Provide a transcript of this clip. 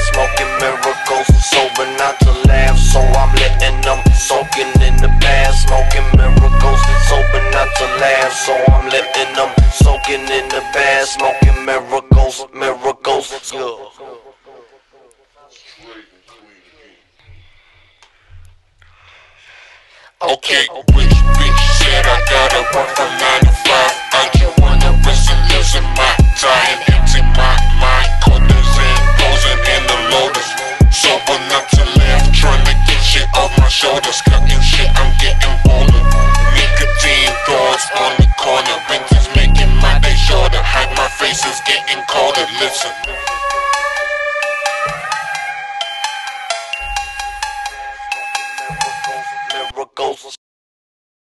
smoking miracles, sober not to laugh, so I'm letting them soaking in the bath, smoking miracles, sober not to laugh, so I'm letting them soaking in the bath, smoking miracles, miracles.